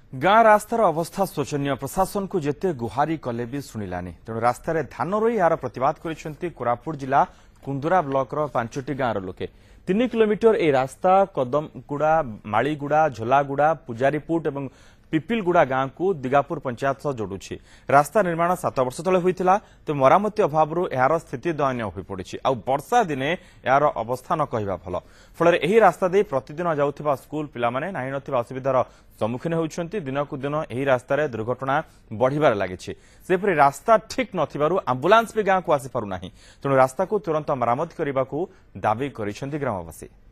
गाँ रास्तार अवस्था शोचनीय प्रशासन को जेते गुहारी कले भी शुणिलानी तेणु रास्तार धान रोई यार प्रतिवाद कर कोरापुट जिला कुंदुरा ब्लॉकर 5टी गाँवर लोके 3 किलोमीटर ए रास्ता कदमगुड़ा मालीगुड़ा झोलागुड़ा पुजारीपुट और पिपिलगुड़ा गाँव को दिगापुर पंचायत सह जोड़ुछि। रास्ता निर्माण 7 वर्ष तले होइतिला तो मरामती अभाव यार स्थिति दयनीय हो पड़ी आ वर्षा दिने यार अवस्था न कहवा भल फल एही रास्ता दे प्रतिदिन जाउथिबा स्कूल पिला माने नाही नथिबा असुविधार सम्मुखीन होउछन्ति। दिनकु दिन एही रास्तार दुर्घटना बढ़िबार लागिछि। सेपरि रास्ता ठीक नथिबारु एम्बुलेंस भी गाँव को आसी पारु नाही तेणु रास्ता को तुरंत मरामती करने को दाबी करिसेंति ग्रामवासी।